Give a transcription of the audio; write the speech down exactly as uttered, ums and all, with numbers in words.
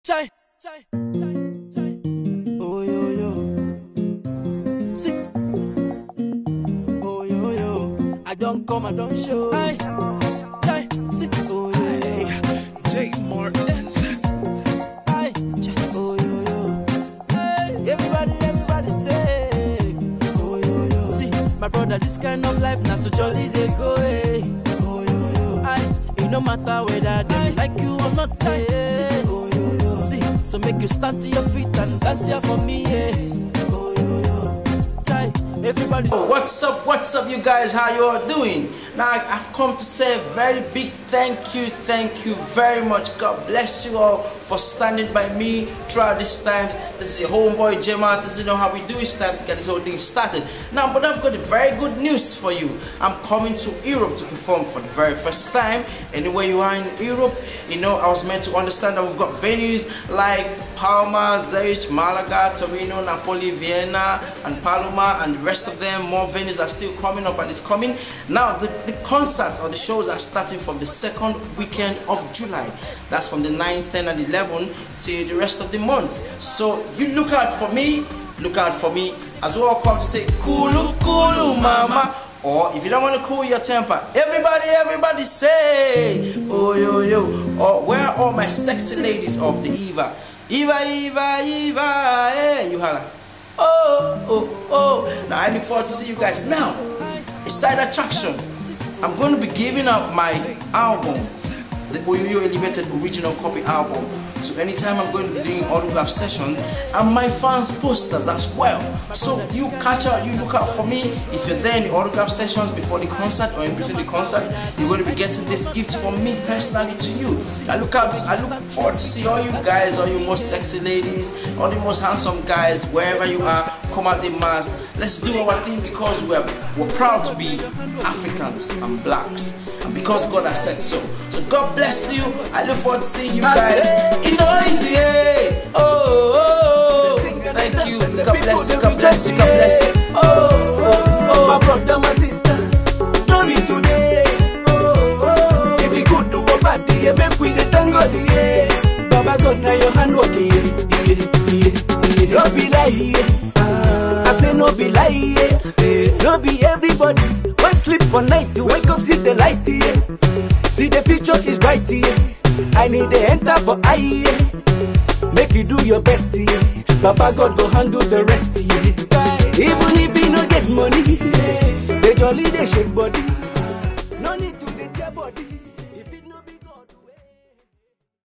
chai, chai, chai, chai. Oh yo yo, see. Oh yo yo, I don't come, I don't show. Aye, chai, see. Oh yo yo, J Martins. Aye, chai. Oh yo yo, hey, everybody, everybody say. Oh yo yo, see, my brother, this kind of life not to jolly they go. Hey. Oh yo yo, aye, it no matter whether they like you or not. Chai, see. Oh yo yo, see, so make you stand to your feet and dance here for me. Yeah. Oh yo yo, chai. Everybody. Oh, what's up, what's up, you guys? How you all doing? Now I've come to say a very big thank you, thank you very much. God bless you all for standing by me throughout this time. This is your homeboy J Martins. You know how we do. It's time to get this whole thing started. Now, but I've got a very good news for you. I'm coming to Europe to perform for the very first time. Anywhere you are in Europe, you know, I was meant to understand that we've got venues like Palma, Zurich, Malaga, Torino, Napoli, Vienna, and Palma, and the rest of them. More venues are still coming up and it's coming. Now, the, the concerts or the shows are starting from the second weekend of July. That's from the ninth, tenth, and eleventh till the rest of the month. So you look out for me, look out for me as well. Come to say, Kulu, Kulu, Mama. Or if you don't want to cool your temper, everybody, everybody say, oh yo yo. Or where are all my sexy ladies of the Eva? Eva, Eva, Eva, hey, you holla. Oh, oh, oh. Now I look forward to see you guys. Now, a side attraction. I'm going to be giving out my album, the Oyoyo Elevated Original Copy album. So anytime I'm going to be doing autograph session and my fans posters as well. So you catch out, you look out for me. If you're there in the autograph sessions before the concert or in between the concert, you're going to be getting this gift from me personally to you. I look out, I look forward to see all you guys, all you most sexy ladies, all the most handsome guys, wherever you are, come out the mass. Let's do our thing because we're we're proud to be Africans and blacks. And because God has said so. So God bless you. I look forward to seeing you guys. It's not easy, eh? Oh, oh, oh. Thank you. God bless you. God bless you. God bless you. Oh, oh, oh. My brother, my sister, don't be today. Oh, oh. If you good to a party, you make with the tango, yeah. Baba God, now your hand working, yeah, yeah, yeah. Don't be like, yeah. I say no be lie, yeah. No be everybody. One sleep for night to wake up, see the light, yeah. See the future is bright, yeah. I need to enter for I, yeah. Make you do your best, yeah. Papa God go handle the rest, yeah. Even if you no get money, yeah. They jolly, they shake body.